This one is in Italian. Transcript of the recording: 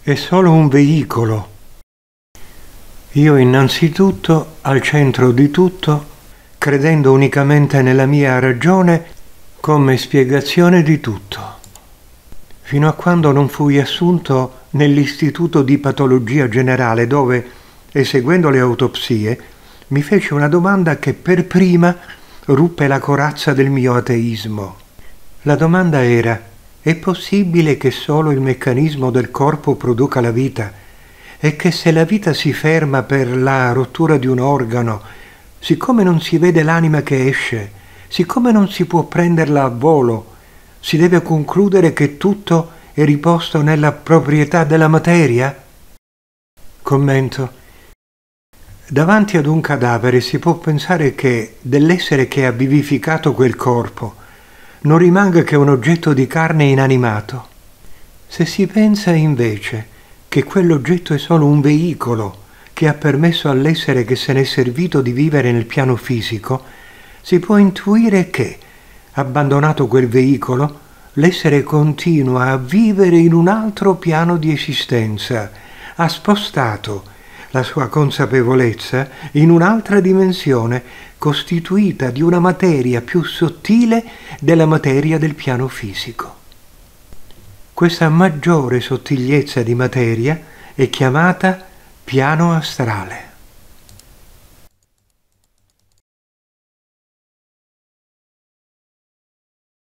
è solo un veicolo. Io innanzitutto, al centro di tutto, credendo unicamente nella mia ragione come spiegazione di tutto, fino a quando non fui assunto nell'Istituto di Patologia Generale dove, eseguendo le autopsie, mi fece una domanda che per prima ruppe la corazza del mio ateismo. La domanda era: è possibile che solo il meccanismo del corpo produca la vita e che se la vita si ferma per la rottura di un organo, siccome non si vede l'anima che esce, siccome non si può prenderla a volo, si deve concludere che tutto è riposto nella proprietà della materia? Commento. Davanti ad un cadavere si può pensare che dell'essere che ha vivificato quel corpo non rimanga che un oggetto di carne inanimato. Se si pensa invece che quell'oggetto è solo un veicolo che ha permesso all'essere che se n'è servito di vivere nel piano fisico, si può intuire che, abbandonato quel veicolo, l'essere continua a vivere in un altro piano di esistenza, ha spostato la sua consapevolezza in un'altra dimensione costituita di una materia più sottile della materia del piano fisico. Questa maggiore sottigliezza di materia è chiamata piano astrale.